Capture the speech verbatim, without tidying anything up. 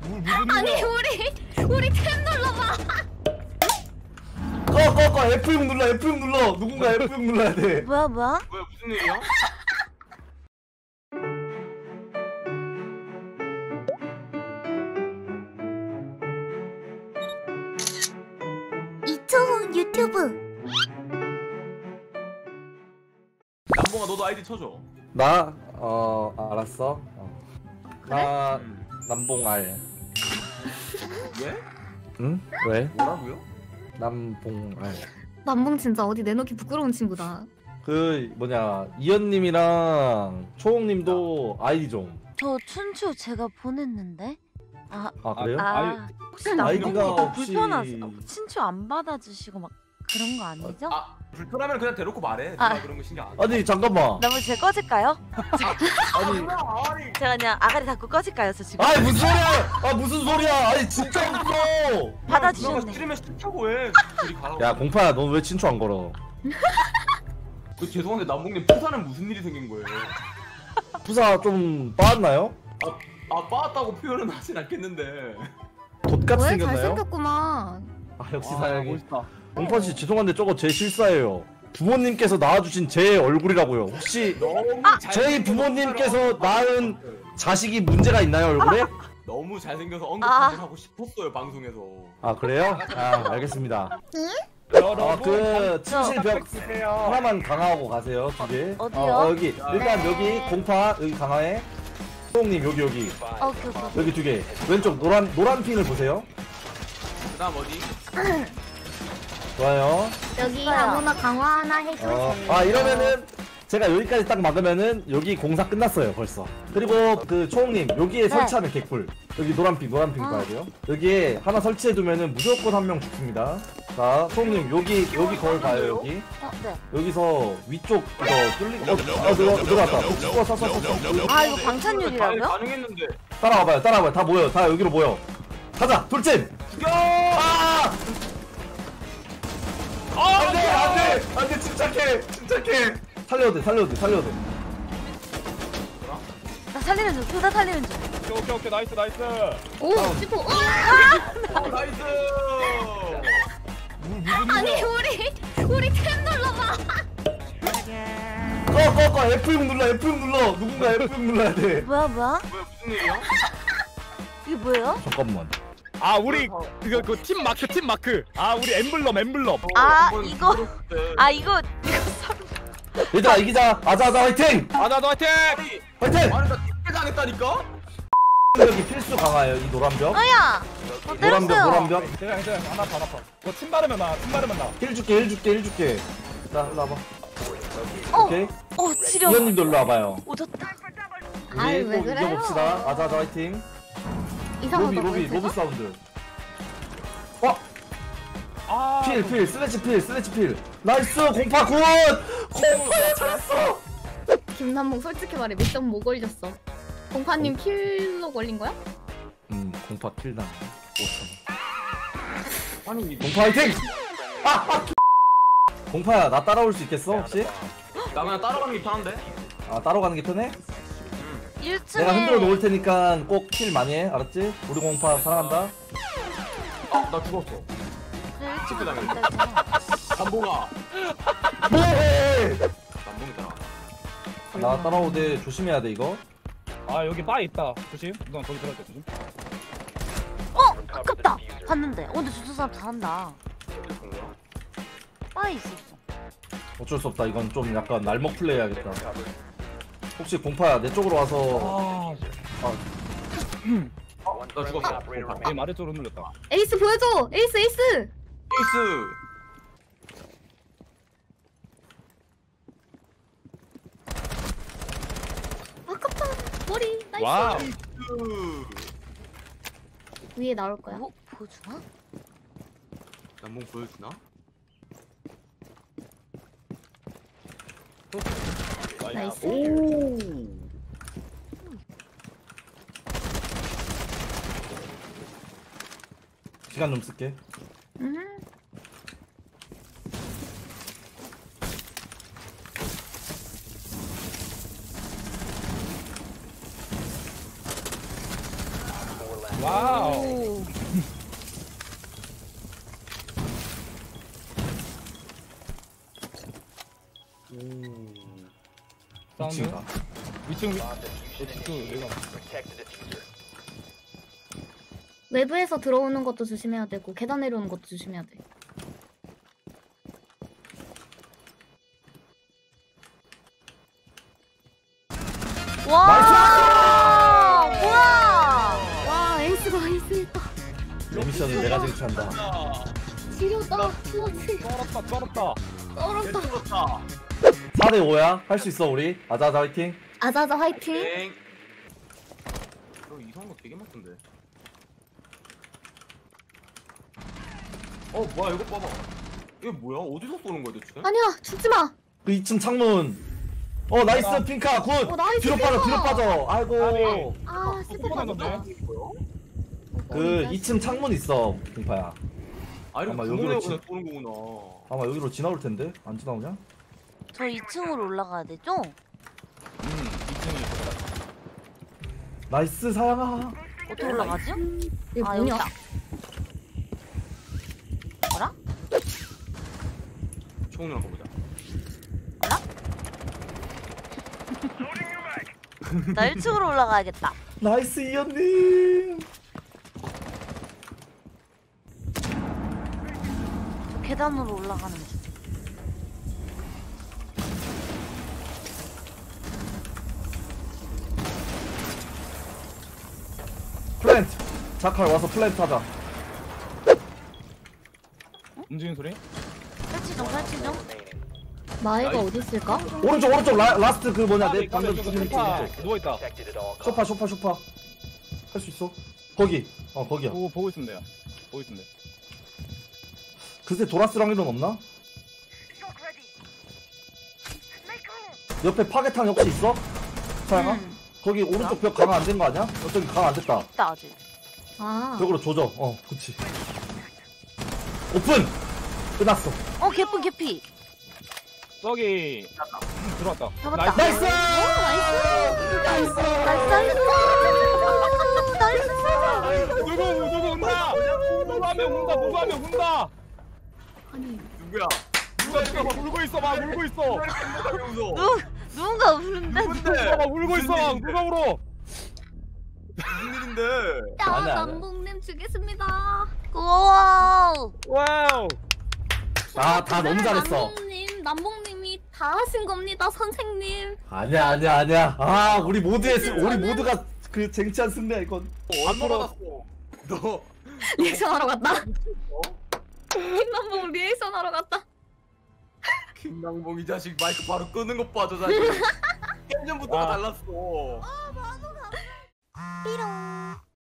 뭐, 무슨 아니 일이야? 우리 우리 템 눌러봐. 꺼, 꺼, 꺼. 에프 육 눌러, 에프 육 눌러. 누군가 에프 육 눌러야 돼. 뭐야 뭐야? 뭐야 무슨 일이야? 이초훈 유튜브. 남봉아 너도 아이디 쳐줘. 나, 어, 알았어. 어. 나, 음. 남봉알. 왜? 응? 왜? 뭐라고요? 남봉알. 남봉 진짜 어디 내놓기 부끄러운 친구다. 그, 뭐냐, 이현님이랑 초홍님도 아이디 좀. 저 춘추 제가 보냈는데. 아, 아, 그래요? 아 아이- 혹시 아이디가 남봉이 혹시- 불편하세요? 춘추 안 받아주시고 막 그런 거 아니죠? 아 불편하면 그냥 대놓고 말해. 아. 내가 그런 거 신경 안 써. 아니, 잠깐만. 너무 제 꺼질까요? 아니, 아니. 제가 그냥 아가리 닫고 꺼질까요, 저 지금? 아니, 무슨 소리야! 아, 무슨 소리야! 아니, 진짜 웃겨! 받아주셨네. 싫으면 싫다고 해. 둘이 가라고. 야, 공파야, 너 왜 친추 안 걸어? 그 죄송한데 남봉님 푸사는 무슨 일이 생긴 거예요? 부사 좀 빠았나요? 아 빠았다고 표현은 하진 않겠는데. 돛같이 왜 생겼나요? 잘생겼구만. 아, 역시 아, 사양이. 멋있다. 공파씨, 죄송한데 저거 제 실사예요. 부모님께서 낳아주신 제 얼굴이라고요. 혹시 너무 저희 부모님께서 낳은 자식이 문제가 있나요, 얼굴에? 너무 잘생겨서 아. 언급 하고 싶었어요 방송에서. 아, 그래요? 아, 알겠습니다. 여러분 어, 그 침실벽 주세요. 하나만 강화하고 가세요, 두 개. 어디요? 어, 여기. 일단 여기 공파, 여기 강화해. 소홍님, 여기, 여기. 어, 오케이 오케이. 여기 두 개. 왼쪽 노란, 노란 핀을 보세요. 그다음 어디? 좋아요. 여기 있어요. 아무나 강화 하나 해줘. 어, 아, 이러면은 제가 여기까지 딱 막으면은 여기 공사 끝났어요, 벌써. 그리고 그 초홍님, 여기에 설치하면 개꿀. 여기 노란 핀, 노란 핀 어. 봐야 돼요. 여기에 하나 설치해두면은 무조건 한 명 죽습니다. 자, 초홍님, 여기, 여기 거울 봐요, 여기. 어, 네. 여기서 위쪽 이거 뚫리, 어, 어, 들어, 들어왔다. 어, 써, 써, 써, 써. 아 이거 방탄유리라고요? 가능했는데. 따라와봐요, 따라와봐요. 다 모여, 다 여기로 모여. 가자, 돌진! 죽여! 아! 아, 안 돼, 안 돼! 안 돼, 침착해! 침착해! 살려도 돼, 살려도 돼, 살려도 돼. 나 살리면 줘. 둘다 살리면 줘. 오케이 오케이 오케이 나이스 나이스. 오 지포. 와! 어, 나이스. 뭐, 무슨 아니 일이야? 우리 우리 템 눌러봐. 꺼, 꺼, 꺼! 에프 육 눌러, 에프 육 눌러! 누군가 에프 육 눌러야 돼. 뭐야 뭐야? 뭐야 무슨 일이야? 이게 뭐예요? 잠깐만. 아 우리 그거 그 팀 마크 팀 마크 아 우리 엠블럼 엠블럼 아, 한번 이거- 들었을 때. 아 이거 이거 사- 얘들아, 이기자! 아자, 아자, 화이팅! 아나도 화이팅! 아니, 화이팅! 아니 나 택배 당했다니까? 여기 필수 강화예요, 이 노란벽. 아야. 어, 노란벽, 때렸어요. 노란벽. 그냥 그냥 하나 더 아파 너팀 바르면 나팀 바르면 나 힐 줄게, 힐 줄게, 힐 줄게. 자, 일로 와봐. 어, 오케이. 어 치료. 이현님도 일로 와봐요. 오졌다. 아이, 우리 왜 꼭 그래요? 이겨봅시다. 아자, 아자, 화이팅. 이상하다. 로비, 로비, 왜 로비 이렇게 사운드. 어? 아 필, 필, 슬래치 필, 슬래치 필. 나이스, 공파 굿! 공파야, 잘했어! 김남봉 솔직히 말해 미션 뭐 걸렸어? 공파님 킬로 걸린 거야? 음, 공파 킬당 오천 원. 아니 이 공파 화이팅! 아! 공파야, 나 따라올 수 있겠어, 혹시? 나 그냥 따라가는 게 편한데? 아, 따라가는 게 편해? 일 층에 내가 흔들어 놓을 테니까 꼭 킬 많이 해, 알았지? 우리 공파 사랑한다. 아 나 죽었어. 일 층에 당했네. 있다잖아. 남봉아. 뭐해! 남봉이 따라. 나 따라오대 조심해야 돼, 이거. 아 여기 바 있다 조심 누나 거기 들어갈 때 조심 어 아깝다. 봤는데. 어 근데 저저 사람 잘한다. 빠에 있었어. 어쩔 수 없다, 이건 좀 약간 날먹 플레이 해야겠다. 혹시 공파야, 내 쪽으로 와서. 아 아, 나 죽었어. 게임 아래쪽으로 눌렀다 에이스 보여줘. 에이스 에이스. 에이스. 아깝다. 머리 나이스. 와우 위에 나올 거야. 뭐 보여주나? 남봉 보여주나? 나이스. 오 시간 좀 쓸게. 음. 와우 와우. 사운드. 미친가. 위층 위. 그 내가. 외부에서 들어오는 것도 조심해야 되고 계단 내려오는 것도 조심해야 돼. 와 뭐야 와 에이스가 에이스했다. 이 미션은 내가 쟁취한다. 지렸다. 그렇지. 떨었다 떨었다. 떨었다. 뚫었다. 사 대 오야. 할 수 있어 우리. 아자아자 화이팅. 아자아자 화이팅. 땡. 너 이상한 거 되게 많던데. 어 뭐야 이거 봐봐. 이게 뭐야? 어디서 쏘는 거야 대체? 아니야 죽지 마. 그 이 층 창문. 어 나이스 핑카 굿. 어, 나이스, 뒤로 빠져 핑카. 뒤로 빠져. 아이고. 아 실패다. 건데. 그 이 층 창문 있어 핑파야. 아 이거 아마 구멍에 여기로 그냥 쏘는 거구나. 아마 여기로 지나올 텐데 안 지나오냐? 저 이 층으로 올라가야 되죠? 음 위층이. 나이스 사양아. 어떻게 올라가지? 이거 아 여기 뭐냐? 있다 뭐라? 총을 한번 보자. 나 일 층으로 올라가야겠다 나이스 이현님. 저 계단으로 올라가는 중 플랜트. 자칼 와서 플랜트 하자. 움직이는 소리? 설치 좀 설치 좀 마이가 어디 있을까? 오른쪽 오른쪽 라, 라스트 그 뭐냐 내 까비, 까비, 방금 저거 주신 소파 오른쪽. 누워 있다. 소파 소파 소파. 할 수 있어? 거기. 어 거기야. 보고 보고 있으면 돼요. 보고 있으면 돼. 글쎄 도라스랑 이런 없나? 옆에 파괴탄 혹시 있어? 사양아? 음, 거기 오른쪽 벽 강화 안 된 거 아니야? 어쩌기 강화 안 됐다. 있다 아직 아. 벽으로 조져. 어, 그치. 오픈! 끝났어. 어 개뿔 개피 저기 음, 들어왔다. 잡았다. 나이스. 나이스! 나이스 나이스 나이스 누구 누구 운다. 누구 하면 운다. 누구 하면 운다. 아니 누구야? 누가 누가 막 울고 있어. 막 울고 있어. 무서워. 누, 누군가 우는데 누가 막 울고 있어. 막 누가 울어. 무슨 일인데? 야 아니야, 아니야. 남봉님 주겠습니다. 와우 와우. 아, 다 너무 잘했어. 남봉님 남봉님이 다 하신 겁니다 선생님. 아니야, 아니야, 아니야. 아, 우리 모두의, 승- 우리 모두가 그 쟁취한 승리야, 이건. 얼마나 갔어? 너 리액션 하러 갔다. 김남봉 리액션 하러 갔다. 김남봉 이 자식 마이크 바로 끄는 것 봐, 저 자식. 일 년부터가 아. 달랐어. 삐롱